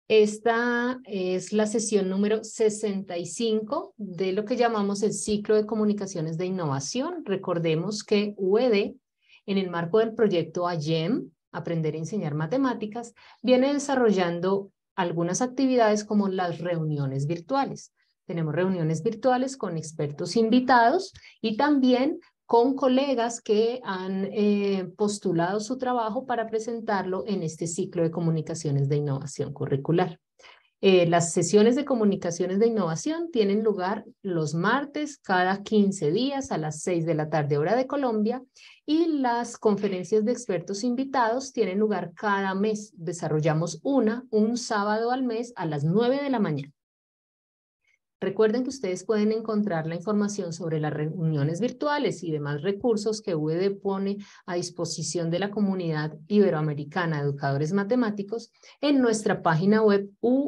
Esta es la sesión número 65 de lo que llamamos el ciclo de comunicaciones de innovación. Recordemos que UED, en el marco del proyecto AYEM, Aprender a Enseñar Matemáticas, viene desarrollando algunas actividades como las reuniones virtuales. Tenemos reuniones virtuales con expertos invitados y también con colegas que han postulado su trabajo para presentarlo en este ciclo de comunicaciones de innovación curricular. Las sesiones de comunicaciones de innovación tienen lugar los martes cada 15 días a las 6 de la tarde, hora de Colombia, y las conferencias de expertos invitados tienen lugar cada mes. Desarrollamos un sábado al mes a las 9 de la mañana. Recuerden que ustedes pueden encontrar la información sobre las reuniones virtuales y demás recursos que UED pone a disposición de la comunidad iberoamericana de educadores matemáticos en nuestra página web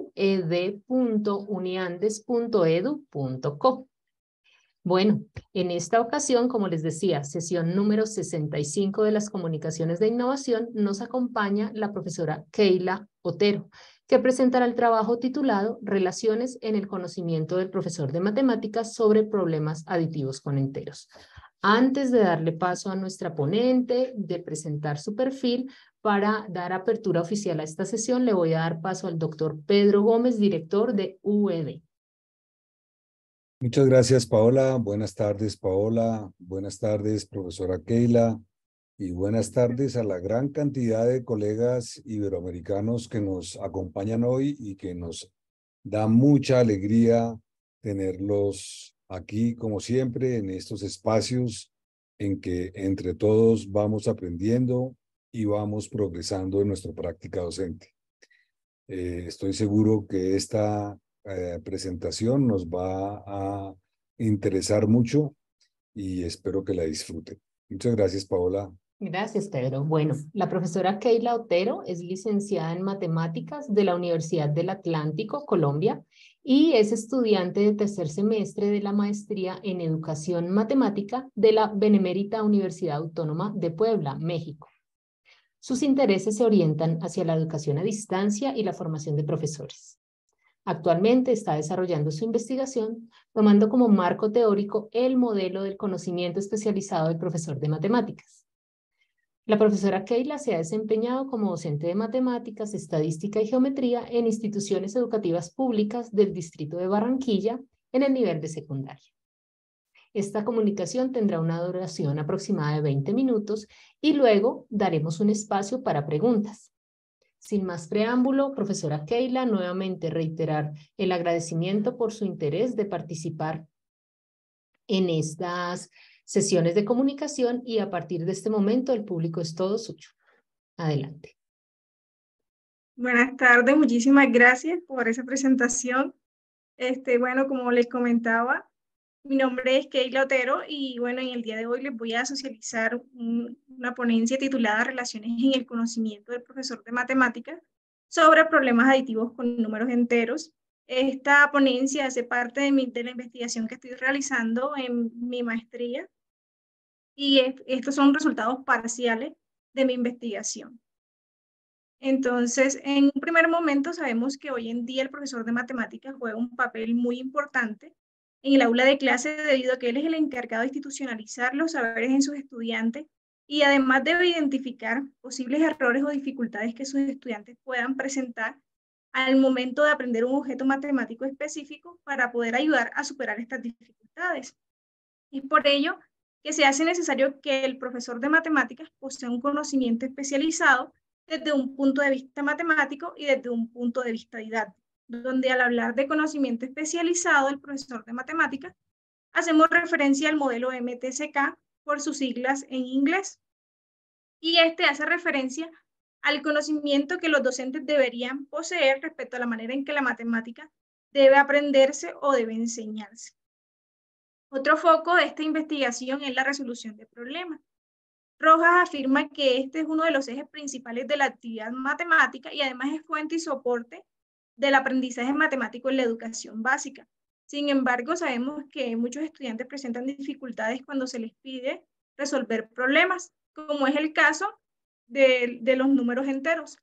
ued.uniandes.edu.co. Bueno, en esta ocasión, como les decía, sesión número 65 de las comunicaciones de innovación, nos acompaña la profesora Keila Otero, que presentará el trabajo titulado Relaciones en el conocimiento del profesor de matemáticas sobre problemas aditivos con enteros. Antes de darle paso a nuestra ponente, de presentar su perfil, para dar apertura oficial a esta sesión, le voy a dar paso al doctor Pedro Gómez, director de UED. Muchas gracias, Paola. Buenas tardes, Paola. Buenas tardes, profesora Keila. Y buenas tardes a la gran cantidad de colegas iberoamericanos que nos acompañan hoy y que nos da mucha alegría tenerlos aquí, como siempre, en estos espacios en que entre todos vamos aprendiendo y vamos progresando en nuestra práctica docente. Estoy seguro que esta presentación nos va a interesar mucho y espero que la disfruten. Muchas gracias, Paola. Gracias, Pedro. Bueno, la profesora Keila Otero es licenciada en Matemáticas de la Universidad del Atlántico, Colombia, y es estudiante de tercer semestre de la maestría en Educación Matemática de la Benemérita Universidad Autónoma de Puebla, México. Sus intereses se orientan hacia la educación a distancia y la formación de profesores. Actualmente está desarrollando su investigación tomando como marco teórico el modelo del conocimiento especializado del profesor de matemáticas. La profesora Keila se ha desempeñado como docente de matemáticas, estadística y geometría en instituciones educativas públicas del distrito de Barranquilla en el nivel de secundaria. Esta comunicación tendrá una duración aproximada de 20 minutos y luego daremos un espacio para preguntas. Sin más preámbulo, profesora Keila, nuevamente reiterar el agradecimiento por su interés de participar en estas sesiones de comunicación y a partir de este momento el público es todo suyo. Adelante. Buenas tardes, muchísimas gracias por esa presentación. Bueno, como les comentaba, mi nombre es Keila Otero y bueno, en el día de hoy les voy a socializar una ponencia titulada Relaciones en el conocimiento del profesor de matemáticas sobre problemas aditivos con números enteros. Esta ponencia hace parte de la investigación que estoy realizando en mi maestría y estos son resultados parciales de mi investigación. Entonces, en un primer momento sabemos que hoy en día el profesor de matemáticas juega un papel muy importante en el aula de clase debido a que él es el encargado de institucionalizar los saberes en sus estudiantes y además debe identificar posibles errores o dificultades que sus estudiantes puedan presentar al momento de aprender un objeto matemático específico para poder ayudar a superar estas dificultades. Es por ello que se hace necesario que el profesor de matemáticas posea un conocimiento especializado desde un punto de vista matemático y desde un punto de vista didáctico, donde al hablar de conocimiento especializado del profesor de matemáticas, hacemos referencia al modelo MTSK por sus siglas en inglés. Y este hace referencia al conocimiento que los docentes deberían poseer respecto a la manera en que la matemática debe aprenderse o debe enseñarse. Otro foco de esta investigación es la resolución de problemas. Rojas afirma que este es uno de los ejes principales de la actividad matemática y además es fuente y soporte del aprendizaje matemático en la educación básica. Sin embargo, sabemos que muchos estudiantes presentan dificultades cuando se les pide resolver problemas, como es el caso de los números enteros.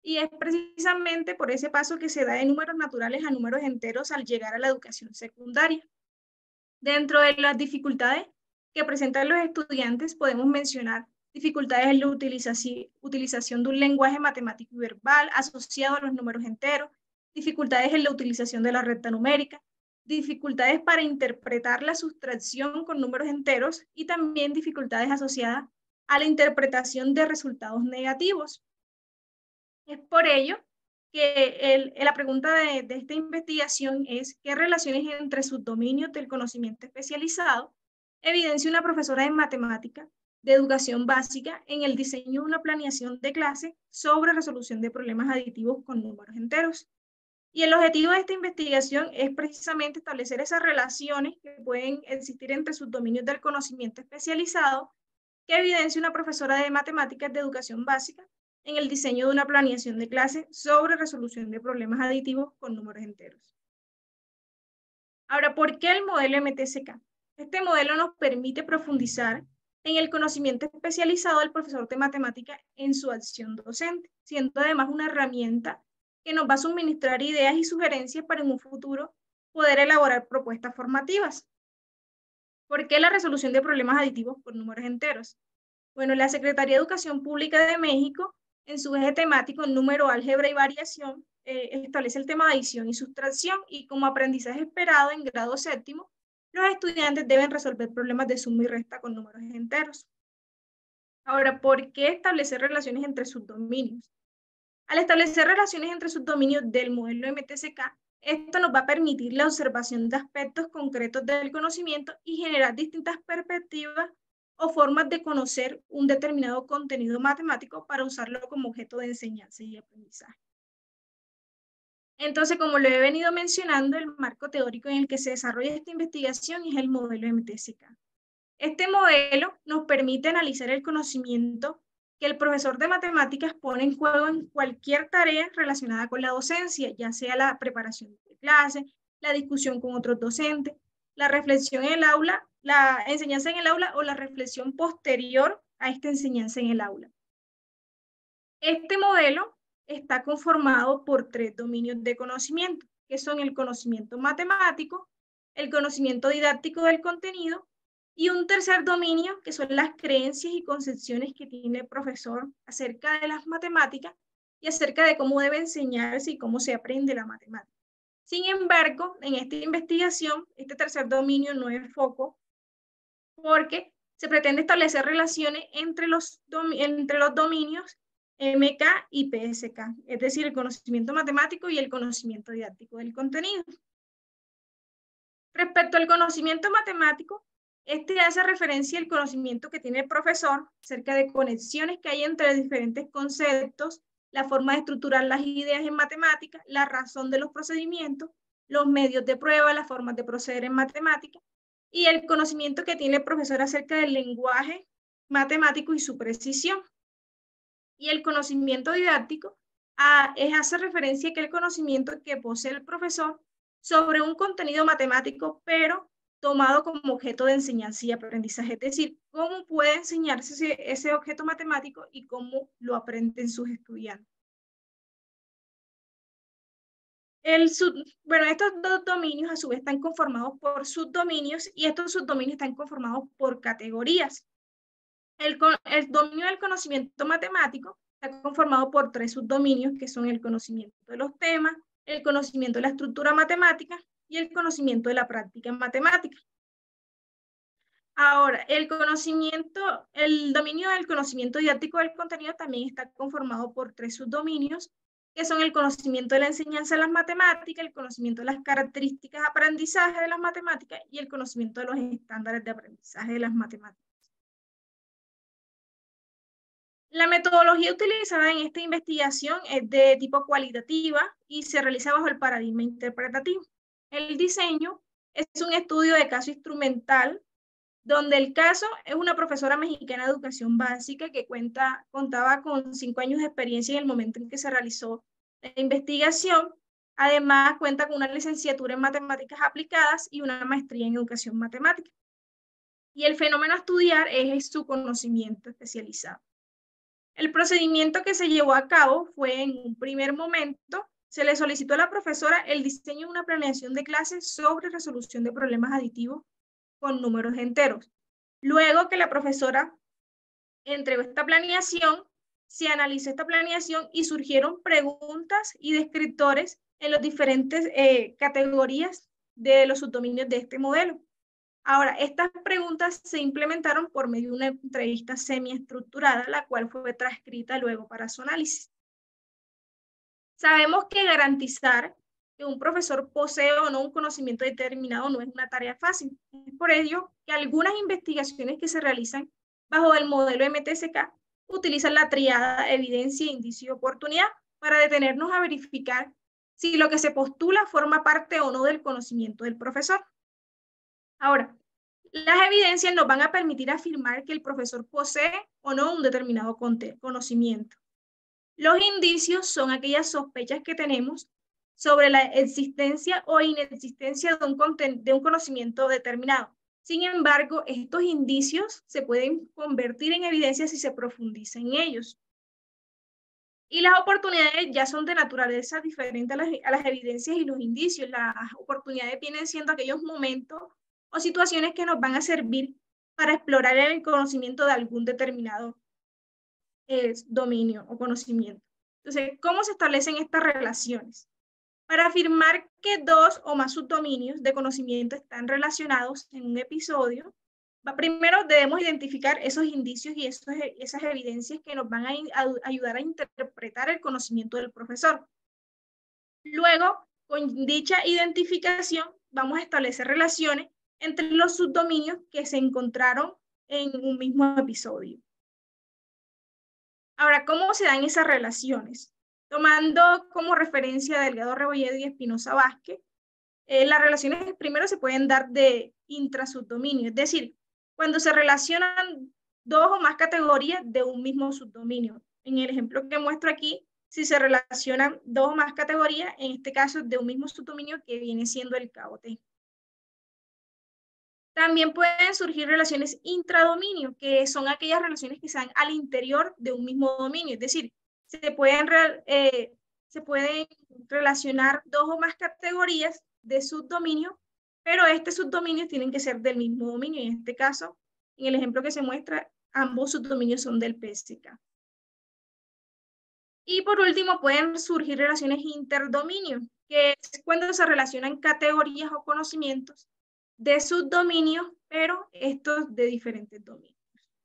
y es precisamente por ese paso que se da de números naturales a números enteros al llegar a la educación secundaria. Dentro de las dificultades que presentan los estudiantes podemos mencionar dificultades en la utilización de un lenguaje matemático y verbal asociado a los números enteros, dificultades en la utilización de la recta numérica, dificultades para interpretar la sustracción con números enteros y también dificultades asociadas a la interpretación de resultados negativos. Es por ello que la pregunta de esta investigación es ¿qué relaciones entre sus dominios del conocimiento especializado evidencia una profesora de matemática de educación básica en el diseño de una planeación de clase sobre resolución de problemas aditivos con números enteros? Y el objetivo de esta investigación es precisamente establecer esas relaciones que pueden existir entre sus dominios del conocimiento especializado que evidencia una profesora de matemáticas de educación básica en el diseño de una planeación de clase sobre resolución de problemas aditivos con números enteros. Ahora, ¿por qué el modelo MTSK? Este modelo nos permite profundizar en el conocimiento especializado del profesor de matemática en su acción docente, siendo además una herramienta que nos va a suministrar ideas y sugerencias para en un futuro poder elaborar propuestas formativas. ¿Por qué la resolución de problemas aditivos con números enteros? Bueno, la Secretaría de Educación Pública de México, en su eje temático, número, álgebra y variación, establece el tema de adición y sustracción y como aprendizaje esperado en grado séptimo, los estudiantes deben resolver problemas de suma y resta con números enteros. Ahora, ¿por qué establecer relaciones entre subdominios? Al establecer relaciones entre subdominios del modelo MTSK, esto nos va a permitir la observación de aspectos concretos del conocimiento y generar distintas perspectivas o formas de conocer un determinado contenido matemático para usarlo como objeto de enseñanza y aprendizaje. Entonces, como lo he venido mencionando, el marco teórico en el que se desarrolla esta investigación es el modelo MTSK. Este modelo nos permite analizar el conocimiento que el profesor de matemáticas pone en juego en cualquier tarea relacionada con la docencia, ya sea la preparación de clase, la discusión con otros docentes, la reflexión en el aula, la enseñanza en el aula o la reflexión posterior a esta enseñanza en el aula. Este modelo está conformado por 3 dominios de conocimiento, que son el conocimiento matemático, el conocimiento didáctico del contenido y un tercer dominio, que son las creencias y concepciones que tiene el profesor acerca de las matemáticas y acerca de cómo debe enseñarse y cómo se aprende la matemática. Sin embargo, en esta investigación, este tercer dominio no es foco porque se pretende establecer relaciones entre los dominios MK y PSK, es decir, el conocimiento matemático y el conocimiento didáctico del contenido. Respecto al conocimiento matemático, este hace referencia al conocimiento que tiene el profesor acerca de conexiones que hay entre diferentes conceptos, la forma de estructurar las ideas en matemáticas, la razón de los procedimientos, los medios de prueba, las formas de proceder en matemáticas, y el conocimiento que tiene el profesor acerca del lenguaje matemático y su precisión. Y el conocimiento didáctico hace referencia a aquel conocimiento que posee el profesor sobre un contenido matemático, pero tomado como objeto de enseñanza y aprendizaje, es decir, cómo puede enseñarse ese objeto matemático y cómo lo aprenden sus estudiantes. Bueno, estos 2 dominios a su vez están conformados por subdominios y estos subdominios están conformados por categorías. El dominio del conocimiento matemático está conformado por 3 subdominios que son el conocimiento de los temas, el conocimiento de la estructura matemática y el conocimiento de la práctica en matemática. Ahora, el dominio del conocimiento didáctico del contenido también está conformado por 3 subdominios que son el conocimiento de la enseñanza de las matemáticas, el conocimiento de las características de aprendizaje de las matemáticas y el conocimiento de los estándares de aprendizaje de las matemáticas. La metodología utilizada en esta investigación es de tipo cualitativa y se realiza bajo el paradigma interpretativo. El diseño es un estudio de caso instrumental, donde el caso es una profesora mexicana de educación básica que contaba con 5 años de experiencia en el momento en que se realizó la investigación. Además, cuenta con una licenciatura en matemáticas aplicadas y una maestría en educación matemática. Y el fenómeno a estudiar es su conocimiento especializado. El procedimiento que se llevó a cabo fue, en un primer momento, se le solicitó a la profesora el diseño de una planeación de clases sobre resolución de problemas aditivos con números enteros. Luego que la profesora entregó esta planeación, se analizó esta planeación y surgieron preguntas y descriptores en las diferentes categorías de los subdominios de este modelo. Ahora, estas preguntas se implementaron por medio de una entrevista semiestructurada, la cual fue transcrita luego para su análisis. Sabemos que garantizar que un profesor posee o no un conocimiento determinado no es una tarea fácil. Es por ello que algunas investigaciones que se realizan bajo el modelo MTSK utilizan la triada evidencia, indicio y oportunidad para detenernos a verificar si lo que se postula forma parte o no del conocimiento del profesor. Ahora, las evidencias nos van a permitir afirmar que el profesor posee o no un determinado conocimiento. Los indicios son aquellas sospechas que tenemos sobre la existencia o inexistencia de un conocimiento determinado. Sin embargo, estos indicios se pueden convertir en evidencias si se profundiza en ellos. Y las oportunidades ya son de naturaleza diferente a las evidencias y los indicios. Las oportunidades vienen siendo aquellos momentos o situaciones que nos van a servir para explorar el conocimiento de algún determinado dominio o conocimiento. Entonces, ¿cómo se establecen estas relaciones? Para afirmar que dos o más subdominios de conocimiento están relacionados en un episodio, primero debemos identificar esos indicios y esas evidencias que nos van a ayudar a interpretar el conocimiento del profesor. Luego, con dicha identificación, vamos a establecer relaciones entre los subdominios que se encontraron en un mismo episodio. Ahora, ¿cómo se dan esas relaciones? Tomando como referencia a Delgado Rebolledo y Espinosa Vázquez, las relaciones primero se pueden dar de intrasubdominio, es decir, cuando se relacionan dos o más categorías de un mismo subdominio. En el ejemplo que muestro aquí, si se relacionan dos o más categorías, en este caso de un mismo subdominio que viene siendo el KOT. También pueden surgir relaciones intradominio, que son aquellas relaciones que se dan al interior de un mismo dominio, es decir, se pueden relacionar dos o más categorías de subdominio, pero estos subdominios tienen que ser del mismo dominio. En este caso, en el ejemplo que se muestra, ambos subdominios son del PSK. Y por último, pueden surgir relaciones interdominio, que es cuando se relacionan categorías o conocimientos de subdominios, pero estos de diferentes dominios.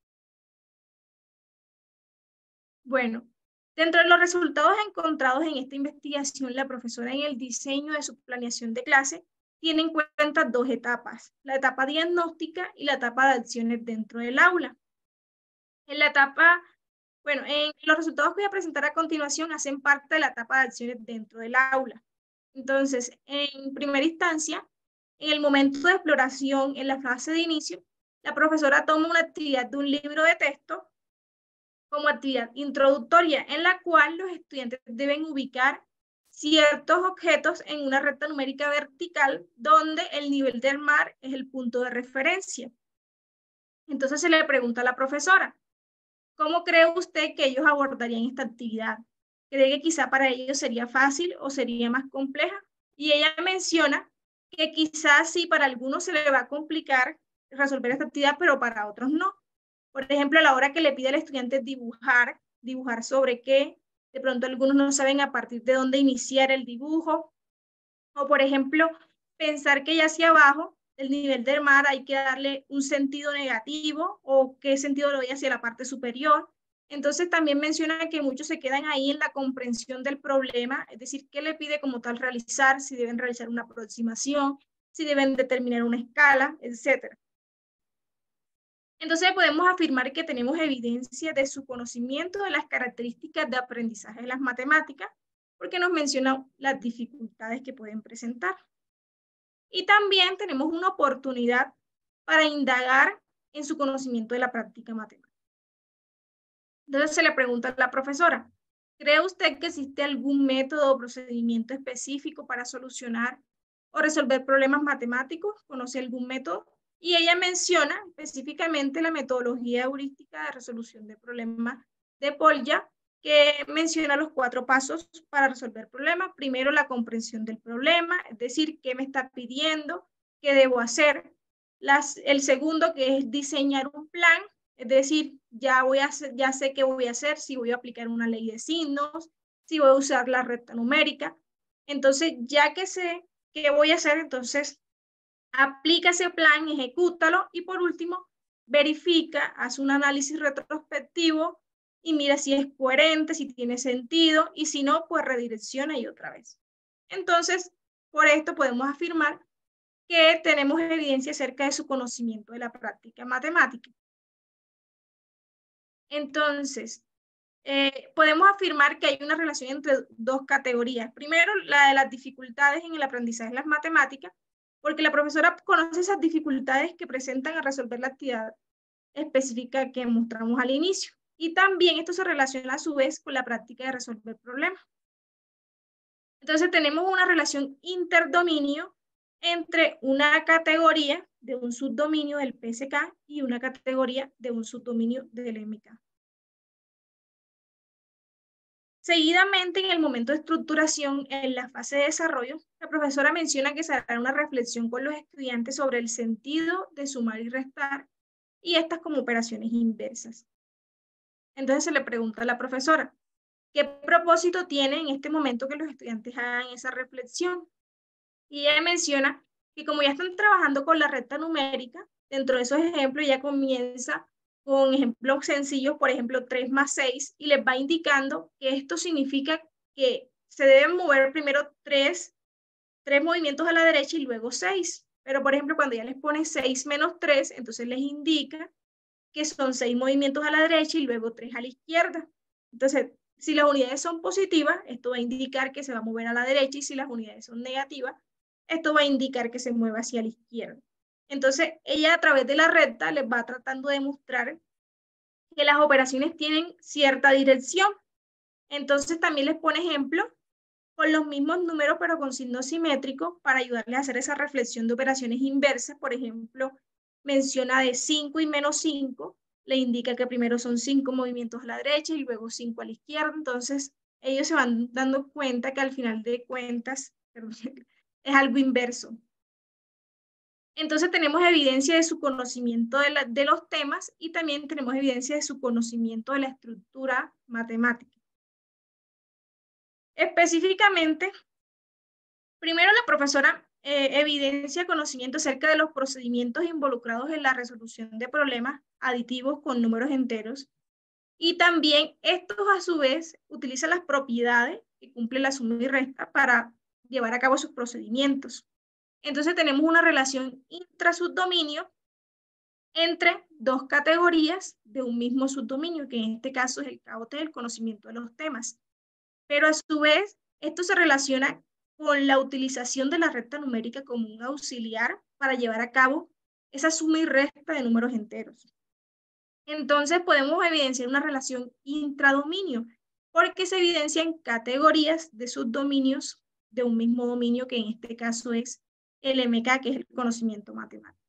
Bueno, dentro de los resultados encontrados en esta investigación, la profesora en el diseño de su planeación de clase tiene en cuenta dos etapas, la etapa diagnóstica y la etapa de acciones dentro del aula. En la etapa, bueno, en los resultados que voy a presentar a continuación hacen parte de la etapa de acciones dentro del aula. Entonces, en primera instancia, en el momento de exploración, en la fase de inicio, la profesora toma una actividad de un libro de texto como actividad introductoria, en la cual los estudiantes deben ubicar ciertos objetos en una recta numérica vertical donde el nivel del mar es el punto de referencia. Entonces se le pregunta a la profesora, ¿cómo cree usted que ellos abordarían esta actividad? ¿Cree que quizá para ellos sería fácil o sería más compleja? Y ella menciona que quizás sí, para algunos se le va a complicar resolver esta actividad, pero para otros no. Por ejemplo, a la hora que le pide al estudiante dibujar sobre qué, de pronto algunos no saben a partir de dónde iniciar el dibujo, o por ejemplo, pensar que ya hacia abajo, el nivel del mar, hay que darle un sentido negativo, o qué sentido lo doy hacia la parte superior. Entonces también menciona que muchos se quedan ahí en la comprensión del problema, es decir, qué le pide como tal realizar, si deben realizar una aproximación, si deben determinar una escala, etc. Entonces podemos afirmar que tenemos evidencia de su conocimiento de las características de aprendizaje de las matemáticas, porque nos menciona las dificultades que pueden presentar. Y también tenemos una oportunidad para indagar en su conocimiento de la práctica matemática. Entonces se le pregunta a la profesora, ¿cree usted que existe algún método o procedimiento específico para solucionar o resolver problemas matemáticos? ¿Conoce algún método? Y ella menciona específicamente la metodología heurística de resolución de problemas de Polya, que menciona los 4 pasos para resolver problemas. Primero, la comprensión del problema, es decir, qué me está pidiendo, qué debo hacer. El segundo, que es diseñar un plan, es decir, ya sé qué voy a hacer, si voy a aplicar una ley de signos, si voy a usar la recta numérica. Entonces, ya que sé qué voy a hacer, entonces aplica ese plan, ejecútalo y por último, verifica, haz un análisis retrospectivo y mira si es coherente, si tiene sentido y si no, pues redirecciona y otra vez. Entonces, por esto podemos afirmar que tenemos evidencia acerca de su conocimiento de la práctica matemática. Entonces, podemos afirmar que hay una relación entre 2 categorías. Primero, la de las dificultades en el aprendizaje de las matemáticas, porque la profesora conoce esas dificultades que presentan a resolver la actividad específica que mostramos al inicio. Y también esto se relaciona a su vez con la práctica de resolver problemas. Entonces tenemos una relación interdominio entre una categoría de un subdominio del PSK y una categoría de un subdominio del MK. Seguidamente, en el momento de estructuración, en la fase de desarrollo, la profesora menciona que se hará una reflexión con los estudiantes sobre el sentido de sumar y restar y estas como operaciones inversas. Entonces se le pregunta a la profesora, ¿qué propósito tiene en este momento que los estudiantes hagan esa reflexión? Y ella menciona que como ya están trabajando con la recta numérica, dentro de esos ejemplos ya comienza con ejemplos sencillos, por ejemplo 3 más 6, y les va indicando que esto significa que se deben mover primero 3 movimientos a la derecha y luego 6. Pero por ejemplo cuando ya les pone 6 menos 3, entonces les indica que son 6 movimientos a la derecha y luego 3 a la izquierda. Entonces, si las unidades son positivas, esto va a indicar que se va a mover a la derecha, y si las unidades son negativas, esto va a indicar que se mueve hacia la izquierda. Entonces, ella a través de la recta les va tratando de mostrar que las operaciones tienen cierta dirección. Entonces, también les pone ejemplos con los mismos números, pero con signos simétricos, para ayudarles a hacer esa reflexión de operaciones inversas. Por ejemplo, menciona de 5 y menos 5, le indica que primero son 5 movimientos a la derecha y luego 5 a la izquierda. Entonces, ellos se van dando cuenta que al final de cuentas es algo inverso. Entonces, tenemos evidencia de su conocimiento de los temas y también tenemos evidencia de su conocimiento de la estructura matemática. Específicamente, primero la profesora evidencia conocimiento acerca de los procedimientos involucrados en la resolución de problemas aditivos con números enteros, y también estos a su vez utilizan las propiedades que cumple la suma y resta para llevar a cabo sus procedimientos. Entonces tenemos una relación intrasubdominio entre 2 categorías de un mismo subdominio, que en este caso es el CAOT, el conocimiento de los temas. Pero a su vez, esto se relaciona con la utilización de la recta numérica como un auxiliar para llevar a cabo esa suma y resta de números enteros. Entonces podemos evidenciar una relación intradominio, porque se evidencian categorías de subdominios de un mismo dominio, que en este caso es el MK, que es el conocimiento matemático.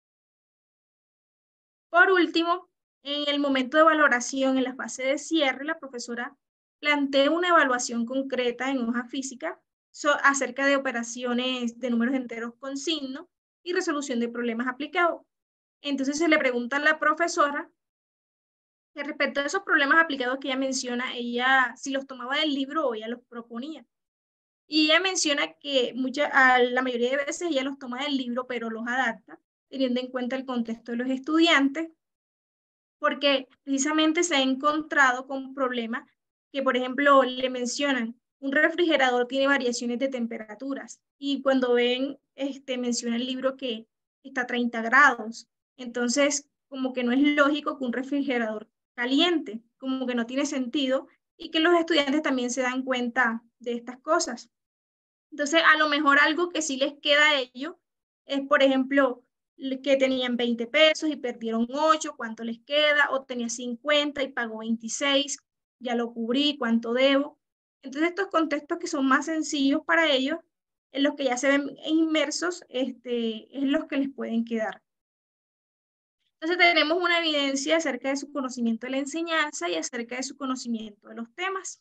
Por último, en el momento de valoración, en la fase de cierre, la profesora plantea una evaluación concreta en hoja física acerca de operaciones de números enteros con signo y resolución de problemas aplicados. Entonces se le pregunta a la profesora que respecto a esos problemas aplicados que ella menciona, ella si los tomaba del libro o ella los proponía. Y ella menciona que la mayoría de veces ella los toma del libro, pero los adapta, teniendo en cuenta el contexto de los estudiantes, porque precisamente se ha encontrado con problemas que, por ejemplo, le mencionan, un refrigerador tiene variaciones de temperaturas, y cuando ven, menciona el libro que está a 30 grados. Entonces, como que no es lógico que un refrigerador caliente, como que no tiene sentido, y que los estudiantes también se dan cuenta de estas cosas. Entonces, a lo mejor algo que sí les queda a ellos es, por ejemplo, que tenían 20 pesos y perdieron 8, ¿cuánto les queda? O tenía 50 y pagó 26, ya lo cubrí, ¿cuánto debo? Entonces, estos contextos que son más sencillos para ellos, en los que ya se ven inmersos, es los que les pueden quedar. Entonces tenemos una evidencia acerca de su conocimiento de la enseñanza y acerca de su conocimiento de los temas.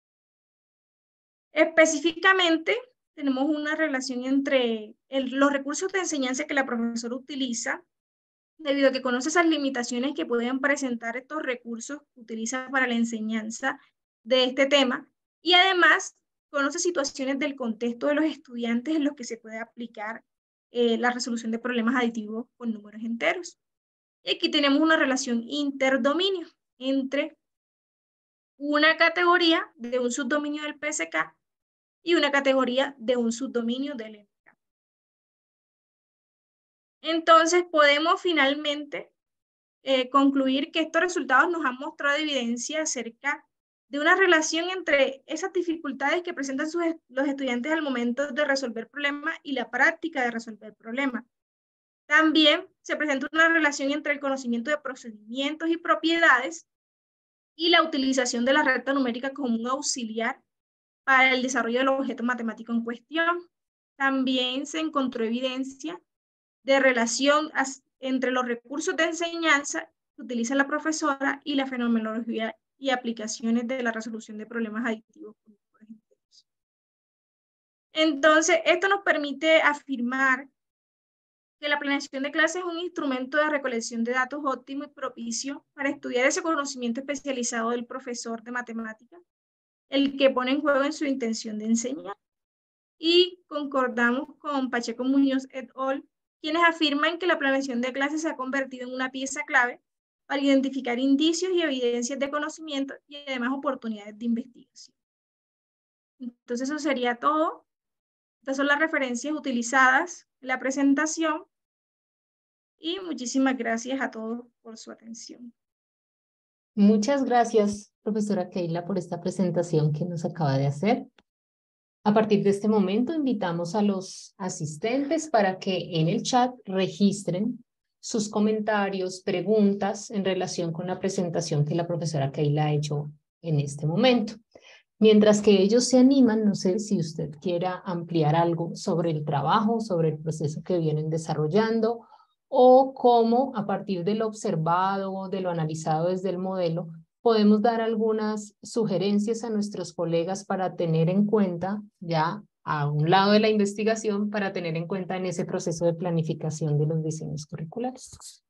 Específicamente, tenemos una relación entre los recursos de enseñanza que la profesora utiliza, debido a que conoce esas limitaciones que pueden presentar estos recursos que utiliza para la enseñanza de este tema, y además conoce situaciones del contexto de los estudiantes en los que se puede aplicar la resolución de problemas aditivos con números enteros. Y aquí tenemos una relación interdominio entre una categoría de un subdominio del PSK y una categoría de un subdominio del MK. Entonces podemos finalmente concluir que estos resultados nos han mostrado evidencia acerca de una relación entre esas dificultades que presentan los estudiantes al momento de resolver problemas y la práctica de resolver problemas. También se presenta una relación entre el conocimiento de procedimientos y propiedades y la utilización de la recta numérica como un auxiliar para el desarrollo del objeto matemático en cuestión. También se encontró evidencia de relación entre los recursos de enseñanza que utiliza la profesora y la fenomenología y aplicaciones de la resolución de problemas aditivos. Entonces, esto nos permite afirmar que la planeación de clases es un instrumento de recolección de datos óptimo y propicio para estudiar ese conocimiento especializado del profesor de matemáticas, el que pone en juego en su intención de enseñar. Y concordamos con Pacheco Muñoz et al., quienes afirman que la planeación de clases se ha convertido en una pieza clave para identificar indicios y evidencias de conocimiento y además oportunidades de investigación. Entonces eso sería todo. Estas son las referencias utilizadas en la presentación y muchísimas gracias a todos por su atención. Muchas gracias, profesora Keila, por esta presentación que nos acaba de hacer. A partir de este momento, invitamos a los asistentes para que en el chat registren sus comentarios, preguntas en relación con la presentación que la profesora Keila ha hecho en este momento. Mientras que ellos se animan, no sé si usted quiera ampliar algo sobre el trabajo, sobre el proceso que vienen desarrollando, o cómo a partir de lo observado, de lo analizado desde el modelo, podemos dar algunas sugerencias a nuestros colegas para tener en cuenta, ya a un lado de la investigación, para tener en cuenta en ese proceso de planificación de los diseños curriculares.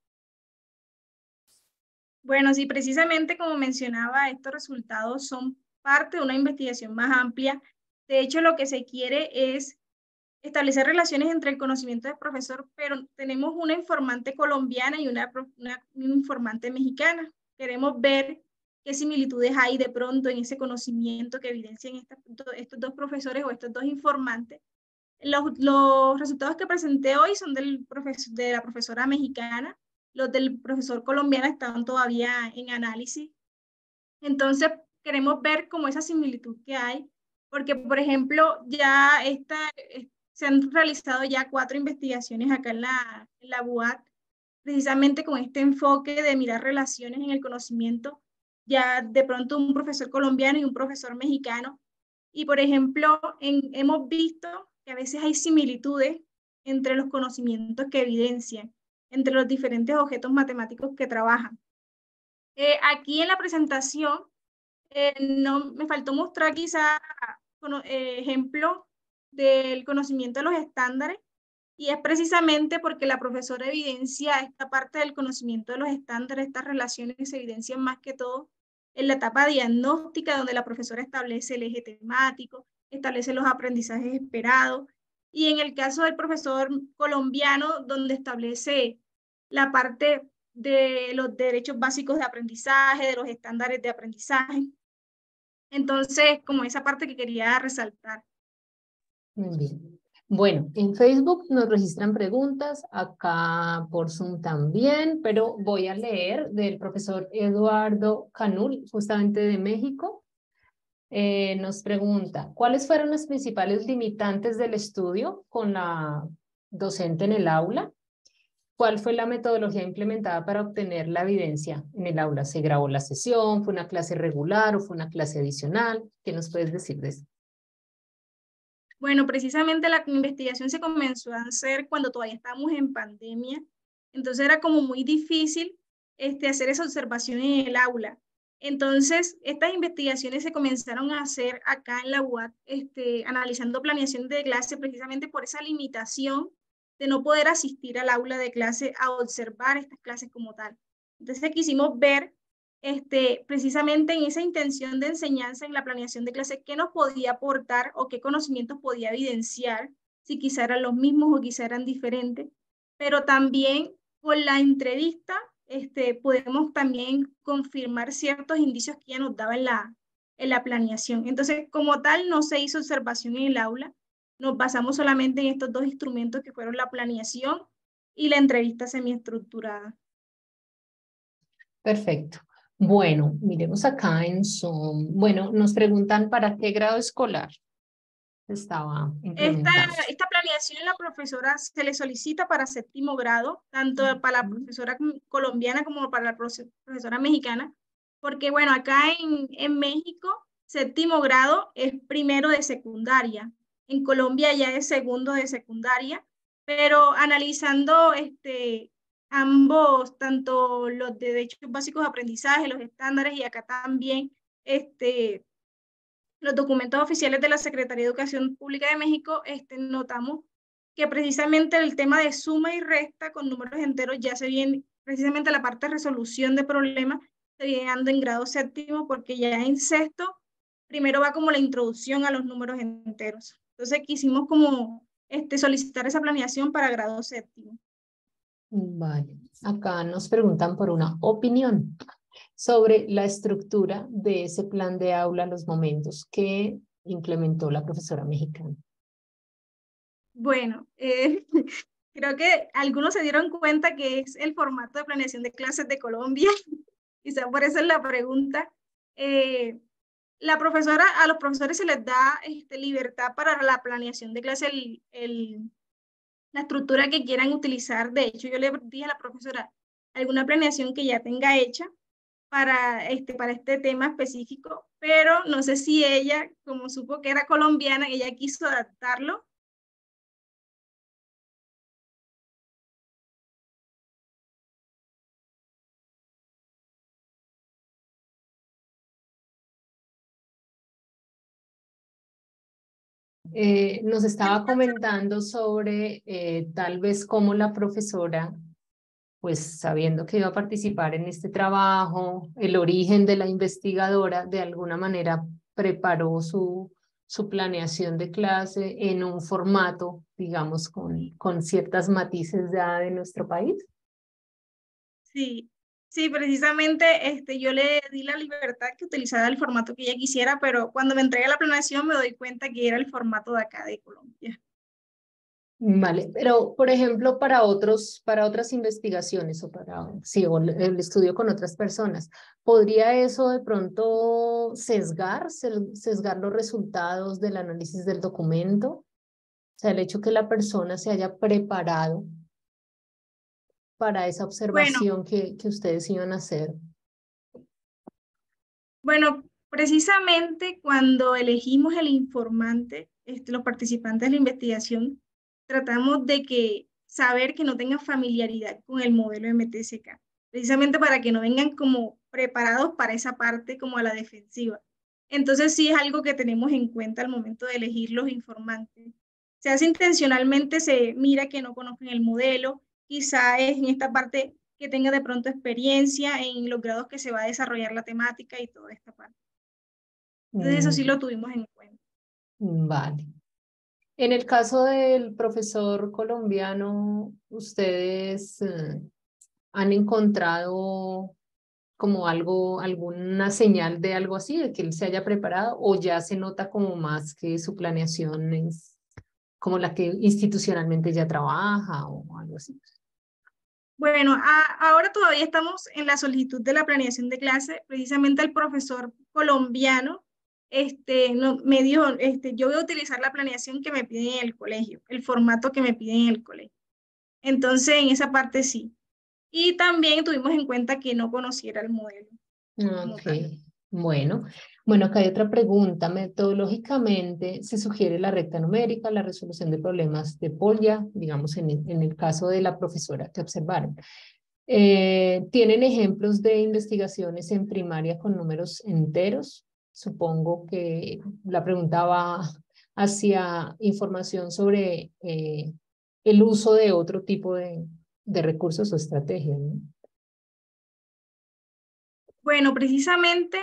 Bueno, sí, precisamente como mencionaba, estos resultados son parte de una investigación más amplia. De hecho, lo que se quiere es establecer relaciones entre el conocimiento del profesor, pero tenemos una informante colombiana y una informante mexicana. Queremos ver qué similitudes hay de pronto en ese conocimiento que evidencian estos dos profesores o estos dos informantes. Los resultados que presenté hoy son de la profesora mexicana. Los del profesor colombiano están todavía en análisis. Entonces, queremos ver como esa similitud que hay, porque, por ejemplo, ya se han realizado ya 4 investigaciones acá en la UAT, precisamente con este enfoque de mirar relaciones en el conocimiento, ya de pronto un profesor colombiano y un profesor mexicano. Y, por ejemplo, hemos visto que a veces hay similitudes entre los conocimientos que evidencian, entre los diferentes objetos matemáticos que trabajan. Aquí en la presentación no, me faltó mostrar quizá ejemplos del conocimiento de los estándares, y es precisamente porque la profesora evidencia esta parte del conocimiento de los estándares, estas relaciones se evidencian más que todo en la etapa diagnóstica, donde la profesora establece el eje temático, establece los aprendizajes esperados, y en el caso del profesor colombiano, donde establece la parte de los derechos básicos de aprendizaje, de los estándares de aprendizaje. Entonces, como esa parte que quería resaltar. Muy bien. Bueno, en Facebook nos registran preguntas, acá por Zoom también, pero voy a leer del profesor Eduardo Canul, justamente de México. Nos pregunta, ¿cuáles fueron las principales limitantes del estudio con la docente en el aula? ¿Cuál fue la metodología implementada para obtener la evidencia en el aula? ¿Se grabó la sesión? ¿Fue una clase regular o fue una clase adicional? ¿Qué nos puedes decir de eso? Bueno, precisamente la investigación se comenzó a hacer cuando todavía estábamos en pandemia, Entonces era como muy difícil hacer esa observación en el aula. Entonces, estas investigaciones se comenzaron a hacer acá en la UAT, analizando planeación de clase precisamente por esa limitación de no poder asistir al aula de clase a observar estas clases como tal. Entonces quisimos ver precisamente en esa intención de enseñanza en la planeación de clase qué nos podía aportar o qué conocimientos podía evidenciar, si quizá eran los mismos o quizá eran diferentes, pero también con la entrevista podemos también confirmar ciertos indicios que ella nos daba en la planeación. Entonces, como tal, no se hizo observación en el aula, nos basamos solamente en estos dos instrumentos que fueron la planeación y la entrevista semiestructurada. Perfecto. Bueno, miremos acá en Zoom. Bueno, nos preguntan para qué grado escolar estaba implementando. Esta planeación la profesora se le solicita para 7º grado, tanto para la profesora colombiana como para la profesora mexicana, porque bueno, acá en México, 7º grado es 1º de secundaria, en Colombia ya es 2º de secundaria, pero analizando ambos, tanto los derechos básicos de aprendizaje, los estándares y acá también los documentos oficiales de la Secretaría de Educación Pública de México, notamos que precisamente el tema de suma y resta con números enteros ya se viene, precisamente la parte de resolución de problemas, se viene dando en grado 7º, porque ya en 6º, primero va como la introducción a los números enteros. Entonces quisimos como solicitar esa planeación para grado 7º. Vale, acá nos preguntan por una opinión sobre la estructura de ese plan de aula, los momentos que implementó la profesora mexicana. Bueno, creo que algunos se dieron cuenta que es el formato de planeación de clases de Colombia, quizá por eso es la pregunta. A los profesores se les da libertad para la planeación de clase, la estructura que quieran utilizar. De hecho, yo le dije a la profesora alguna planeación que ya tenga hecha para este tema específico, pero no sé si ella, como supo que era colombiana, ella quiso adaptarlo. Nos estaba comentando sobre tal vez cómo la profesora, pues sabiendo que iba a participar en este trabajo, el origen de la investigadora, de alguna manera preparó su planeación de clase en un formato, digamos, con ciertas matices ya de nuestro país. Sí, sí, precisamente yo le di la libertad que utilizara el formato que ella quisiera, pero cuando me entregué la planeación me doy cuenta que era el formato de acá de Colombia. Vale, pero por ejemplo, para otras investigaciones o el estudio con otras personas, ¿podría eso de pronto sesgar los resultados del análisis del documento? O sea, el hecho que la persona se haya preparado para esa Bueno, observación que ustedes iban a hacer. Bueno, precisamente cuando elegimos el informante, los participantes de la investigación, tratamos de saber que no tengan familiaridad con el modelo MTSK, precisamente para que no vengan como preparados para esa parte como a la defensiva. Entonces sí es algo que tenemos en cuenta al momento de elegir los informantes. Se hace intencionalmente, se mira que no conozcan el modelo, quizá es en esta parte que tenga de pronto experiencia en los grados que se va a desarrollar la temática y toda esta parte. Entonces eso sí lo tuvimos en cuenta. Vale. En el caso del profesor colombiano, ¿ustedes han encontrado como alguna señal de algo así, de que él se haya preparado, o ya se nota como más que su planeación es como la que institucionalmente ya trabaja o algo así? Bueno, ahora todavía estamos en la solicitud de la planeación de clase. Precisamente el profesor colombiano me dijo, yo voy a utilizar la planeación que me piden en el colegio, el formato que me piden en el colegio. Entonces, en esa parte sí. Y también tuvimos en cuenta que no conociera el modelo. Ok, Bueno, acá hay otra pregunta. Metodológicamente, ¿se sugiere la recta numérica, la resolución de problemas de Polya, digamos en el caso de la profesora que observaron? ¿Tienen ejemplos de investigaciones en primaria con números enteros? Supongo que la pregunta va hacia información sobre el uso de otro tipo de recursos o estrategias, ¿no? Bueno, precisamente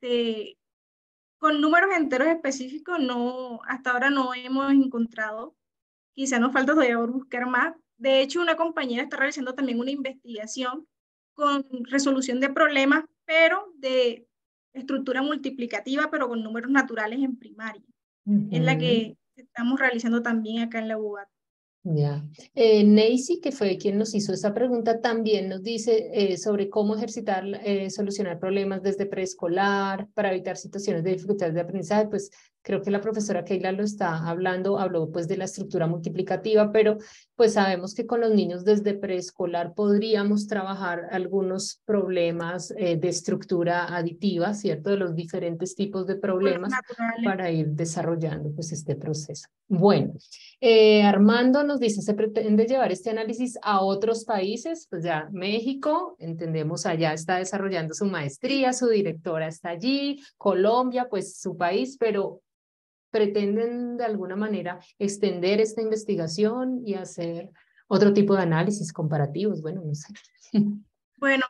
con números enteros específicos hasta ahora no hemos encontrado. Quizá nos falta todavía por buscar más. De hecho, una compañera está realizando también una investigación con resolución de problemas, pero de estructura multiplicativa, pero con números naturales en primaria. Es la Ujú. que estamos realizando también acá en la UBAT. Ya. Neisy, que fue quien nos hizo esta pregunta, también nos dice sobre cómo ejercitar, solucionar problemas desde preescolar para evitar situaciones de dificultades de aprendizaje. Pues creo que la profesora Keila lo está habló pues de la estructura multiplicativa, pero pues sabemos que con los niños desde preescolar podríamos trabajar algunos problemas de estructura aditiva, ¿cierto? De los diferentes tipos de Con los problemas naturales. para ir desarrollando pues este proceso. Bueno. Armando nos dice, ¿se pretende llevar este análisis a otros países? Pues ya México, entendemos, allá está desarrollando su maestría, su directora está allí, Colombia, pues su país, pero pretenden de alguna manera extender esta investigación y hacer otro tipo de análisis comparativos, bueno, no sé. Bueno,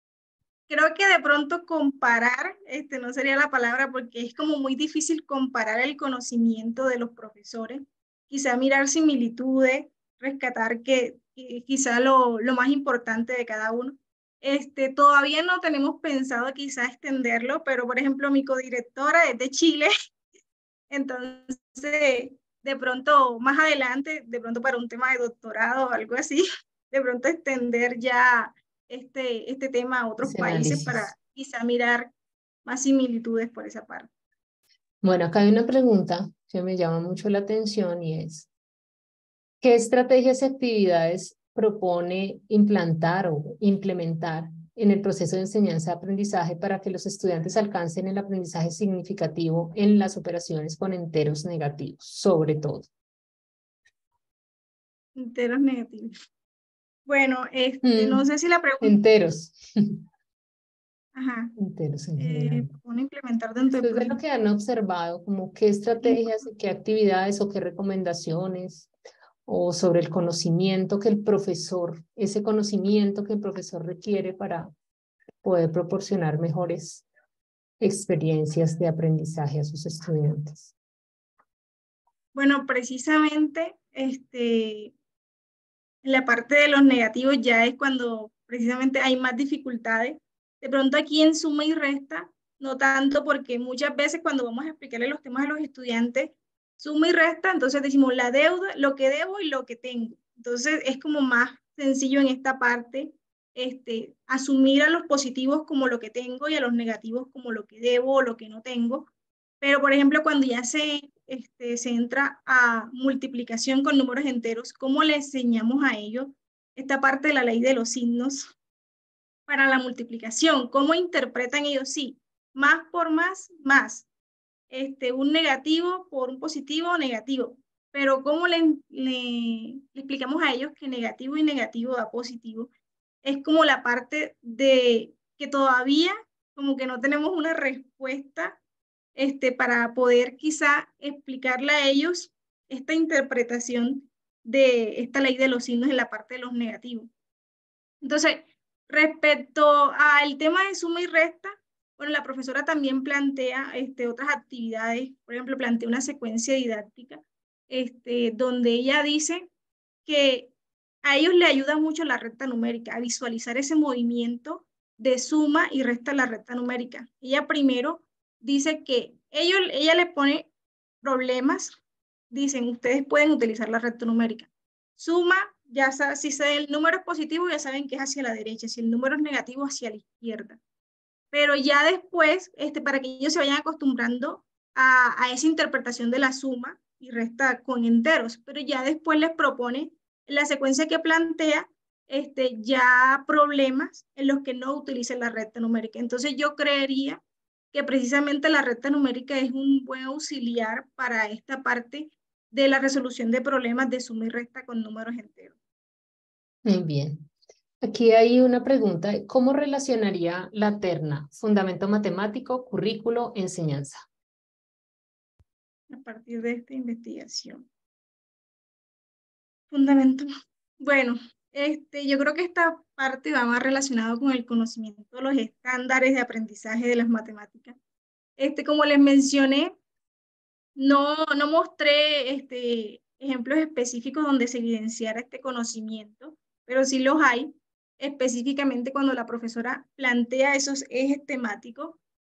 creo que de pronto comparar, no sería la palabra porque es como muy difícil comparar el conocimiento de los profesores. Quizá mirar similitudes, rescatar que quizá lo más importante de cada uno. Todavía no tenemos pensado quizá extenderlo, pero por ejemplo mi codirectora es de Chile, entonces de pronto más adelante, de pronto para un tema de doctorado o algo así, de pronto extender ya este tema a otros Ese países para análisis. quizá mirar más similitudes por esa parte. Bueno, acá hay una pregunta que me llama mucho la atención y es, ¿qué estrategias y actividades propone implantar o implementar en el proceso de enseñanza-aprendizaje para que los estudiantes alcancen el aprendizaje significativo en las operaciones con enteros negativos, sobre todo? Enteros negativos. Bueno, no sé si la pregunta, Enteros. ajá, Enteros en general. propone implementar dentro del Después de lo proceso. que han observado, como qué estrategias y qué actividades o qué recomendaciones o sobre el conocimiento que el profesor, ese conocimiento que el profesor requiere para poder proporcionar mejores experiencias de aprendizaje a sus estudiantes. Bueno, precisamente, en la parte de los negativos ya es cuando precisamente hay más dificultades. De pronto aquí en suma y resta, no tanto porque muchas veces cuando vamos a explicarle los temas a los estudiantes, suma y resta, entonces decimos la deuda, lo que debo y lo que tengo. Entonces es como más sencillo en esta parte, asumir a los positivos como lo que tengo y a los negativos como lo que debo o lo que no tengo. Pero, por ejemplo, cuando ya se entra a multiplicación con números enteros, ¿cómo le enseñamos a ellos esta parte de la ley de los signos para la multiplicación? ¿Cómo interpretan ellos? Sí, más por más, más. Un negativo por un positivo, negativo. Pero ¿cómo le explicamos a ellos que negativo y negativo da positivo? Es como la parte de que todavía como que no tenemos una respuesta para poder quizá explicarle a ellos esta interpretación de esta ley de los signos en la parte de los negativos. Entonces, respecto al tema de suma y resta, bueno, la profesora también plantea otras actividades, por ejemplo, plantea una secuencia didáctica, donde ella dice que a ellos le ayuda mucho la recta numérica, a visualizar ese movimiento de suma y resta en la recta numérica. Ella primero dice que ella le pone problemas, dicen, ustedes pueden utilizar la recta numérica. Suma, ya si el número es positivo, ya saben que es hacia la derecha, si el número es negativo, hacia la izquierda. Pero ya después, para que ellos se vayan acostumbrando a esa interpretación de la suma y resta con enteros, pero ya después les propone la secuencia que plantea ya problemas en los que no utilicen la recta numérica. Entonces yo creería que precisamente la recta numérica es un buen auxiliar para esta parte de la resolución de problemas de suma y resta con números enteros. Muy bien. Aquí hay una pregunta. ¿Cómo relacionaría la terna fundamento matemático, currículo, enseñanza? A partir de esta investigación. Fundamento. Bueno, yo creo que esta parte va más relacionado con el conocimiento de los estándares de aprendizaje de las matemáticas. Como les mencioné, no mostré ejemplos específicos donde se evidenciara este conocimiento, pero sí los hay, específicamente cuando la profesora plantea esos ejes temáticos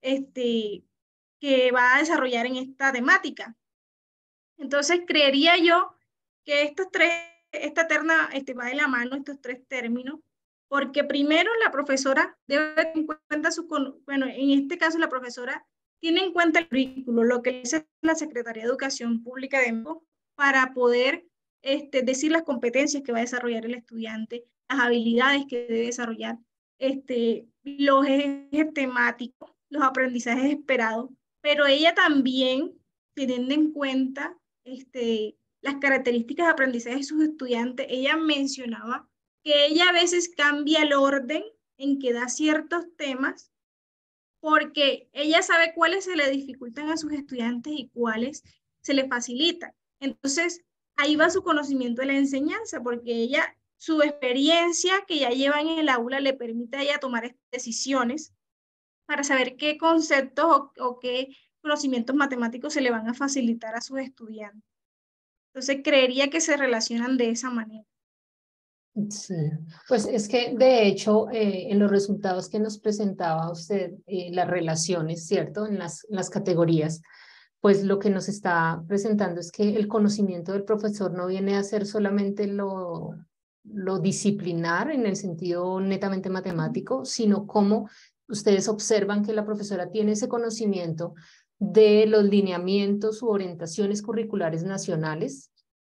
que va a desarrollar en esta temática. Entonces, creería yo que esta terna va de la mano, estos tres términos, porque primero la profesora debe tener en cuenta bueno, en este caso la profesora tiene en cuenta el currículo, lo que dice la Secretaría de Educación Pública de México, para poder decir las competencias que va a desarrollar el estudiante, las habilidades que debe desarrollar, los ejes temáticos, los aprendizajes esperados, pero ella también, teniendo en cuenta las características de aprendizaje de sus estudiantes, ella mencionaba que ella a veces cambia el orden en que da ciertos temas porque ella sabe cuáles se le dificultan a sus estudiantes y cuáles se le facilitan. Entonces, ahí va su conocimiento de la enseñanza, porque ella, su experiencia que ya lleva en el aula le permite a ella tomar decisiones para saber qué conceptos o qué conocimientos matemáticos se le van a facilitar a sus estudiantes. Entonces, creería que se relacionan de esa manera. Sí, pues es que de hecho en los resultados que nos presentaba usted, las relaciones, ¿cierto? En las categorías, pues lo que nos está presentando es que el conocimiento del profesor no viene a ser solamente lo disciplinar en el sentido netamente matemático, sino cómo ustedes observan que la profesora tiene ese conocimiento de los lineamientos u orientaciones curriculares nacionales,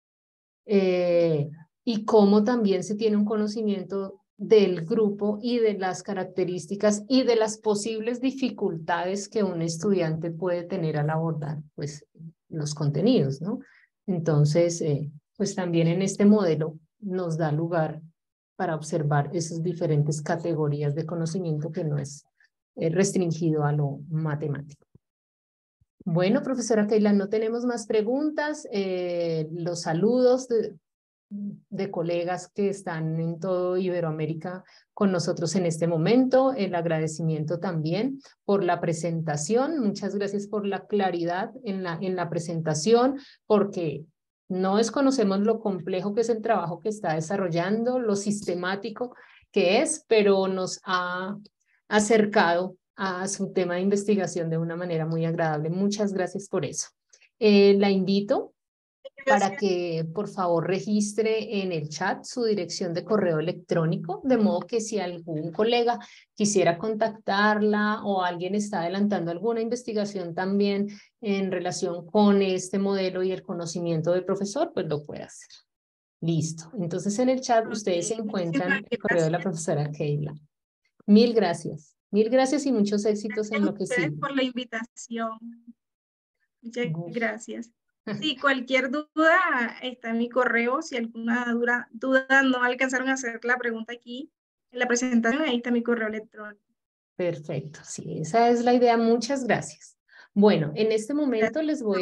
y cómo también se tiene un conocimiento del grupo y de las características y de las posibles dificultades que un estudiante puede tener al abordar pues, los contenidos, ¿no? Entonces, pues también en este modelo nos da lugar para observar esas diferentes categorías de conocimiento que no es restringido a lo matemático. Bueno, profesora Keila, no tenemos más preguntas. Los saludos de colegas que están en todo Iberoamérica con nosotros en este momento. El agradecimiento también por la presentación. Muchas gracias por la claridad en la presentación, porque no desconocemos lo complejo que es el trabajo que está desarrollando, lo sistemático que es, pero nos ha acercado a su tema de investigación de una manera muy agradable. Muchas gracias por eso. La invito para que por favor registre en el chat su dirección de correo electrónico, de modo que si algún colega quisiera contactarla o alguien está adelantando alguna investigación también en relación con este modelo y el conocimiento del profesor, pues lo puede hacer. Listo. Entonces en el chat ustedes encuentran el correo de la profesora Keila. Mil gracias. Mil gracias y muchos éxitos en lo que sigue. Gracias por la invitación. Muchas gracias. Sí, cualquier duda está en mi correo. Si alguna duda no alcanzaron a hacer la pregunta aquí en la presentación, ahí está mi correo electrónico. Perfecto, sí, esa es la idea. Muchas gracias. Bueno, en este momento les voy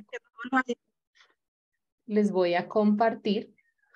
a compartir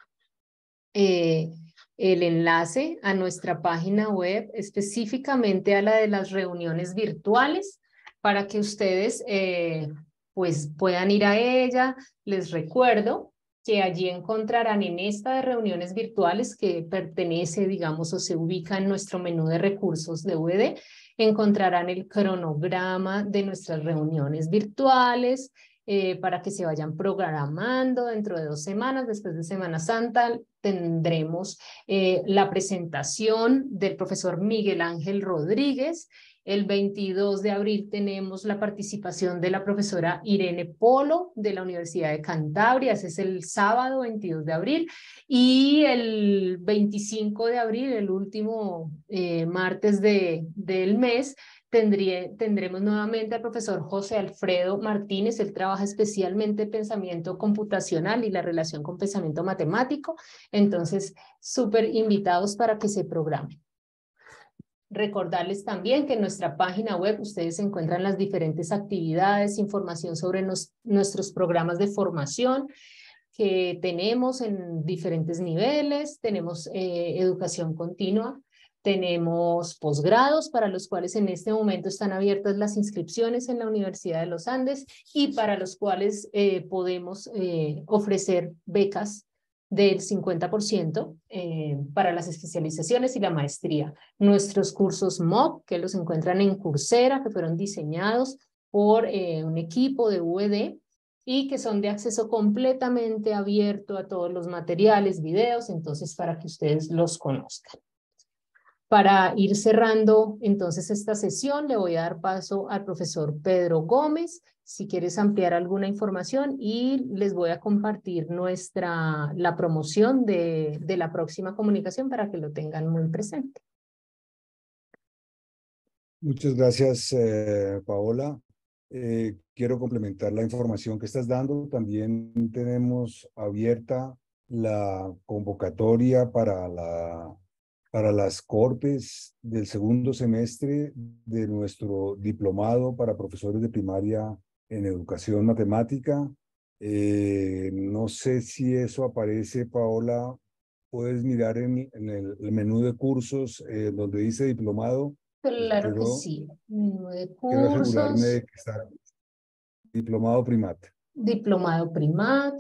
el enlace a nuestra página web, específicamente a la de las reuniones virtuales, para que ustedes pues puedan ir a ella. Les recuerdo que allí encontrarán en esta de reuniones virtuales, que pertenece, digamos, o se ubica en nuestro menú de recursos de UED, encontrarán el cronograma de nuestras reuniones virtuales, para que se vayan programando. Dentro de 2 semanas, después de Semana Santa, tendremos la presentación del profesor Miguel Ángel Rodríguez. El 22 de abril tenemos la participación de la profesora Irene Polo de la Universidad de Cantabria. Ese es el sábado 22 de abril. Y el 25 de abril, el último martes del mes, tendremos nuevamente al profesor José Alfredo Martínez. Él trabaja especialmente en pensamiento computacional y la relación con pensamiento matemático. Entonces, súper invitados para que se programen. Recordarles también que en nuestra página web ustedes encuentran las diferentes actividades, información sobre nuestros programas de formación que tenemos en diferentes niveles. Tenemos educación continua, tenemos posgrados para los cuales en este momento están abiertas las inscripciones en la Universidad de los Andes y para los cuales podemos ofrecer becas del 50% para las especializaciones y la maestría. Nuestros cursos MOOC, que los encuentran en Coursera, que fueron diseñados por un equipo de UED y que son de acceso completamente abierto a todos los materiales, videos, entonces para que ustedes los conozcan. Para ir cerrando entonces esta sesión, le voy a dar paso al profesor Pedro Gómez, si quieres ampliar alguna información, y les voy a compartir la promoción de la próxima comunicación para que lo tengan muy presente. Muchas gracias, Paola. Quiero complementar la información que estás dando. También tenemos abierta la convocatoria para las cortes del segundo semestre de nuestro diplomado para profesores de primaria en educación matemática. No sé si eso aparece, Paola. Puedes mirar en el menú de cursos donde dice diplomado. Claro que sí. Menú de Quiero asegurarme cursos. de que está diplomado primat. Diplomado primat.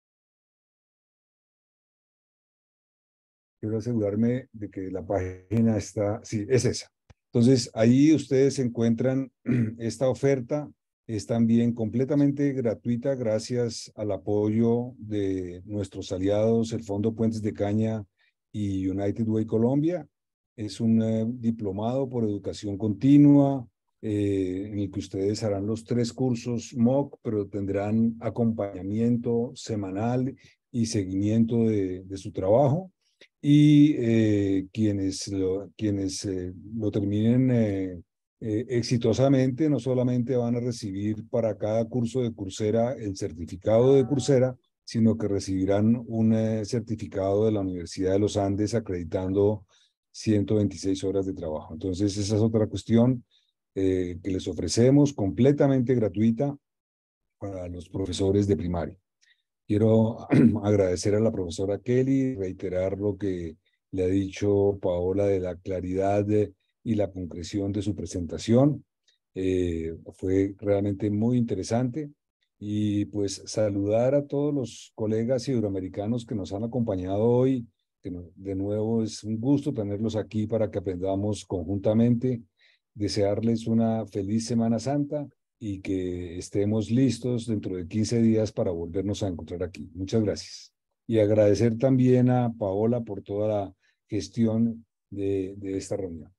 Quiero asegurarme de que la página está, sí, es esa. Entonces, ahí ustedes encuentran esta oferta. Es también completamente gratuita gracias al apoyo de nuestros aliados, el Fondo Puentes de Caña y United Way Colombia. Es un diplomado por educación continua en el que ustedes harán los 3 cursos MOOC, pero tendrán acompañamiento semanal y seguimiento de su trabajo. Y quienes lo terminen exitosamente no solamente van a recibir para cada curso de Coursera el certificado de Coursera, sino que recibirán un certificado de la Universidad de los Andes acreditando 126 horas de trabajo. Entonces, esa es otra cuestión que les ofrecemos completamente gratuita para los profesores de primaria. Quiero agradecer a la profesora Kelly, reiterar lo que le ha dicho Paola de la claridad y la concreción de su presentación. Fue realmente muy interesante. Y pues saludar a todos los colegas iberoamericanos que nos han acompañado hoy. De nuevo es un gusto tenerlos aquí para que aprendamos conjuntamente. Desearles una feliz Semana Santa y que estemos listos dentro de 15 días para volvernos a encontrar aquí. Muchas gracias. Y agradecer también a Paola por toda la gestión de esta reunión.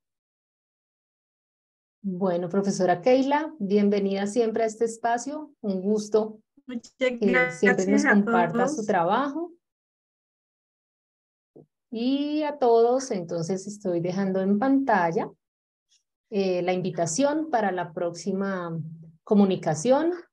Bueno, profesora Keila, bienvenida siempre a este espacio. Un gusto Muchas que siempre nos gracias a comparta su todos. trabajo. Y a todos, entonces estoy dejando en pantalla la invitación para la próxima comunicación